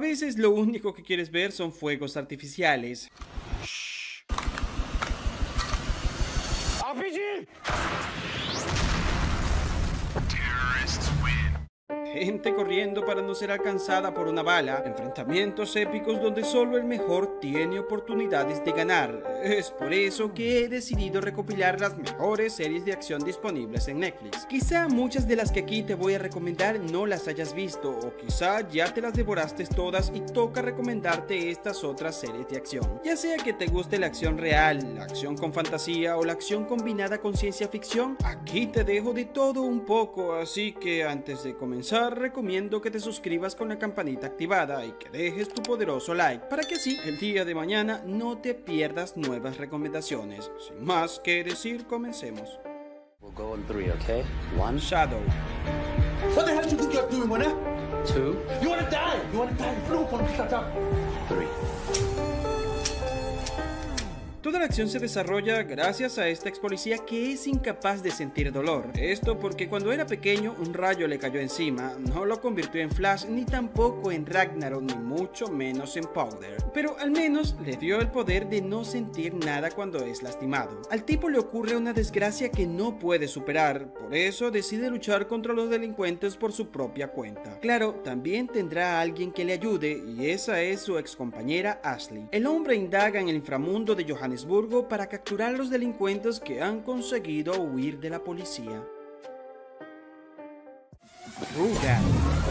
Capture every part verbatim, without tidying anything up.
veces lo único que quieres ver son fuegos artificiales. R P G! Gente corriendo para no ser alcanzada por una bala, enfrentamientos épicos donde solo el mejor tiene oportunidades de ganar. Es por eso que he decidido recopilar las mejores series de acción disponibles en Netflix. Quizá muchas de las que aquí te voy a recomendar no las hayas visto, o quizá ya te las devoraste todas y toca recomendarte estas otras series de acción. Ya sea que te guste la acción real, la acción con fantasía o la acción combinada con ciencia ficción, aquí te dejo de todo un poco, así que antes de comenzar recomiendo que te suscribas con la campanita activada y que dejes tu poderoso like para que así el día de mañana no te pierdas nuevas recomendaciones. Sin más que decir, comencemos. We'll go on three, okay? One. Shadow. What the hell do you think you're doing, man? Two. You wanna die! You wanna die! Flu, for shut up! Three. Toda la acción se desarrolla gracias a esta ex policía que es incapaz de sentir dolor. Esto porque cuando era pequeño un rayo le cayó encima, no lo convirtió en Flash ni tampoco en Ragnarok ni mucho menos en Powder, pero al menos le dio el poder de no sentir nada cuando es lastimado. Al tipo le ocurre una desgracia que no puede superar, por eso decide luchar contra los delincuentes por su propia cuenta. Claro, también tendrá a alguien que le ayude y esa es su ex compañera Ashley. El hombre indaga en el inframundo de Johannesburgo para capturar a los delincuentes que han conseguido huir de la policía. Ruga.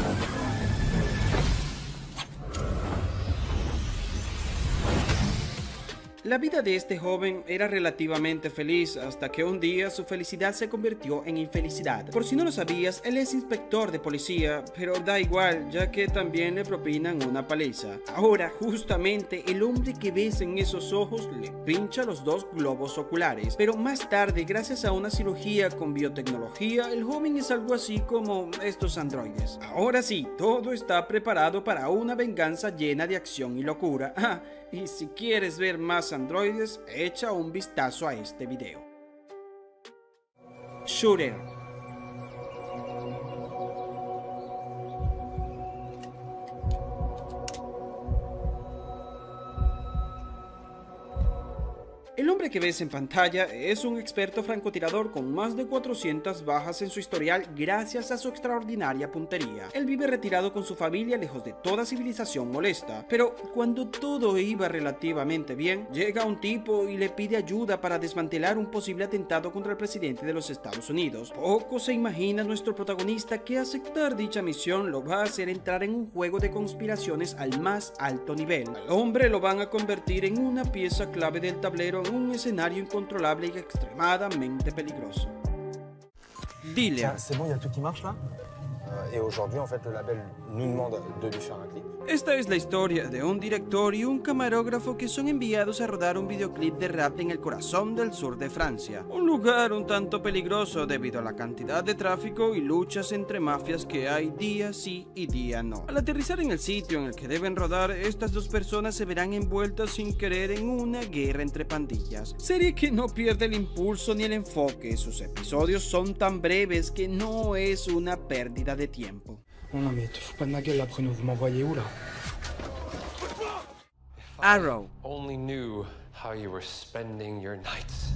La vida de este joven era relativamente feliz hasta que un día su felicidad se convirtió en infelicidad. Por si no lo sabías, él es inspector de policía, pero da igual ya que también le propinan una paliza. Ahora justamente el hombre que ves en esos ojos le pincha los dos globos oculares, pero más tarde gracias a una cirugía con biotecnología el joven es algo así como estos androides. Ahora sí, todo está preparado para una venganza llena de acción y locura. Ah, y si quieres ver más androides, echa un vistazo a este video. Shooter. El hombre que ves en pantalla es un experto francotirador con más de cuatrocientas bajas en su historial gracias a su extraordinaria puntería. Él vive retirado con su familia lejos de toda civilización molesta, pero cuando todo iba relativamente bien, llega un tipo y le pide ayuda para desmantelar un posible atentado contra el presidente de los Estados Unidos. Poco se imagina nuestro protagonista que aceptar dicha misión lo va a hacer entrar en un juego de conspiraciones al más alto nivel. Al hombre lo van a convertir en una pieza clave del tablero en un escenario incontrolable y extremadamente peligroso. Dealer. C'est bon, il y a tout qui marche là? Et aujourd'hui, en fait, le label nous demande de lui faire un clip. Esta es la historia de un director y un camarógrafo que son enviados a rodar un videoclip de rap en el corazón del sur de Francia, un lugar un tanto peligroso debido a la cantidad de tráfico y luchas entre mafias que hay día sí y día no. Al aterrizar en el sitio en el que deben rodar, estas dos personas se verán envueltas sin querer en una guerra entre pandillas. Serie que no pierde el impulso ni el enfoque, sus episodios son tan breves que no es una pérdida de tiempo. Non, non, mais te fous pas de ma gueule là, Bruno, vous m'envoyez où là? Arrow. Only knew how you were spending your nights.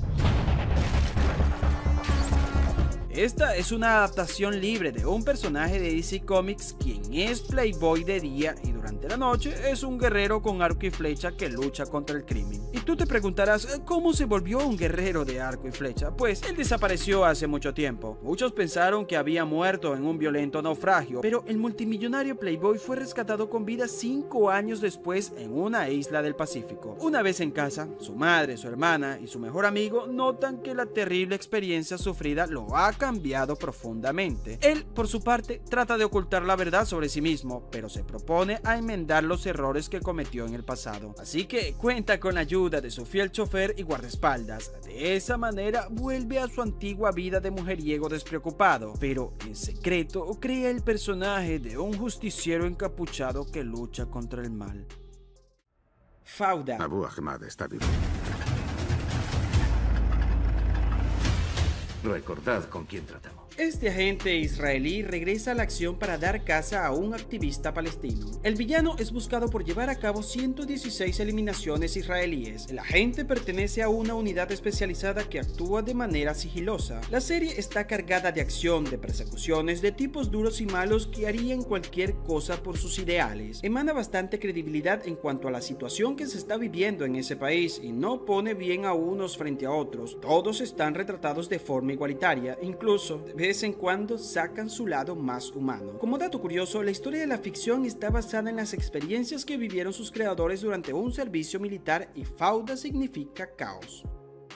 Esta es una adaptación libre de un personaje de D C Comics quien es playboy de día y durante la noche es un guerrero con arco y flecha que lucha contra el crimen. Y tú te preguntarás, ¿cómo se volvió un guerrero de arco y flecha? Pues él desapareció hace mucho tiempo. Muchos pensaron que había muerto en un violento naufragio, pero el multimillonario playboy fue rescatado con vida cinco años después en una isla del Pacífico. Una vez en casa, su madre, su hermana y su mejor amigo notan que la terrible experiencia sufrida lo ha cambiado profundamente. Él, por su parte, trata de ocultar la verdad sobre sí mismo, pero se propone a enmendar los errores que cometió en el pasado. Así que cuenta con la ayuda de su fiel chofer y guardaespaldas. De esa manera vuelve a su antigua vida de mujeriego despreocupado, pero en secreto crea el personaje de un justiciero encapuchado que lucha contra el mal. Fauda. Abu Ahmad está vivo. Recordad con quién tratamos. Este agente israelí regresa a la acción para dar caza a un activista palestino. El villano es buscado por llevar a cabo ciento dieciséis eliminaciones israelíes. El agente pertenece a una unidad especializada que actúa de manera sigilosa. La serie está cargada de acción, de persecuciones, de tipos duros y malos que harían cualquier cosa por sus ideales. Emana bastante credibilidad en cuanto a la situación que se está viviendo en ese país y no pone bien a unos frente a otros. Todos están retratados de forma igualitaria, incluso de vez en cuando sacan su lado más humano. Como dato curioso, la historia de la ficción está basada en las experiencias que vivieron sus creadores durante un servicio militar y Fauda significa caos.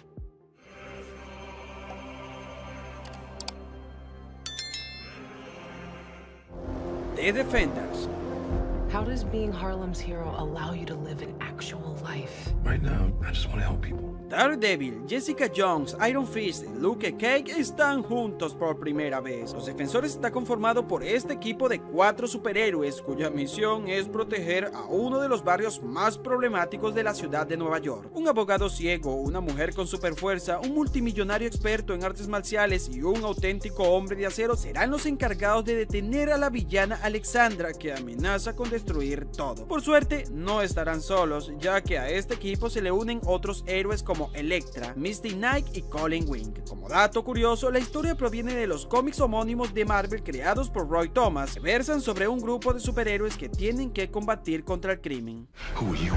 The Defenders. How does being Harlem's hero allow you to live an actual life? Right now, I just want to help people. Daredevil, Jessica Jones, Iron Fist y Luke Cage están juntos por primera vez. Los Defensores está conformado por este equipo de cuatro superhéroes cuya misión es proteger a uno de los barrios más problemáticos de la ciudad de Nueva York. Un abogado ciego, una mujer con superfuerza, un multimillonario experto en artes marciales y un auténtico hombre de acero serán los encargados de detener a la villana Alexandra, que amenaza con destruir todo. Por suerte, no estarán solos, ya que a este equipo se le unen otros héroes como como Elektra, Misty Knight y Colin Wing. Como dato curioso, la historia proviene de los cómics homónimos de Marvel creados por Roy Thomas, que versan sobre un grupo de superhéroes que tienen que combatir contra el crimen. Who are you?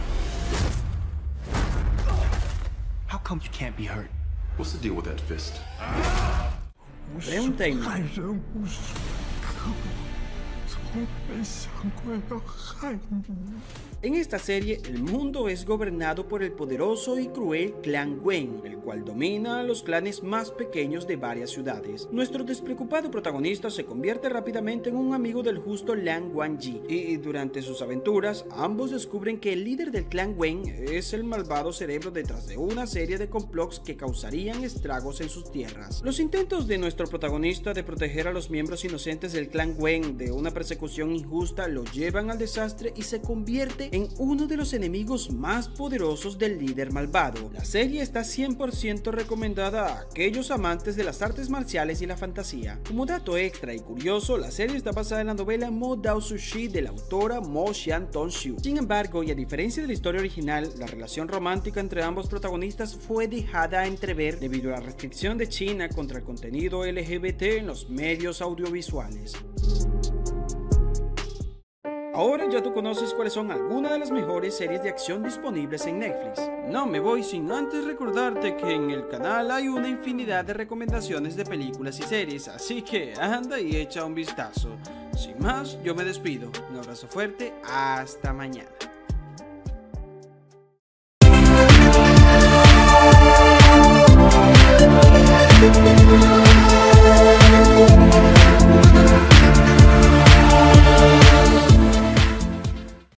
How come you can't be hurt? What's the deal with that fist? Leon Taylor. En esta serie, el mundo es gobernado por el poderoso y cruel clan Wayne, el cual domina a los clanes más pequeños de varias ciudades. Nuestro despreocupado protagonista se convierte rápidamente en un amigo del justo Lan Wangji, y durante sus aventuras, ambos descubren que el líder del clan Wayne es el malvado cerebro detrás de una serie de complots que causarían estragos en sus tierras. Los intentos de nuestro protagonista de proteger a los miembros inocentes del clan Wayne de una persecución injusta lo llevan al desastre y se convierte en uno de los enemigos más poderosos del líder malvado. La serie está cien por ciento recomendada a aquellos amantes de las artes marciales y la fantasía. Como dato extra y curioso, la serie está basada en la novela Mo Dao Sushi de la autora Mo Xian Tong Xiu. Sin embargo, y a diferencia de la historia original, la relación romántica entre ambos protagonistas fue dejada a entrever debido a la restricción de China contra el contenido L G B T en los medios audiovisuales. Ahora ya tú conoces cuáles son algunas de las mejores series de acción disponibles en Netflix. No me voy sin antes recordarte que en el canal hay una infinidad de recomendaciones de películas y series, así que anda y echa un vistazo. Sin más, yo me despido. Un abrazo fuerte, hasta mañana. We'll be right back.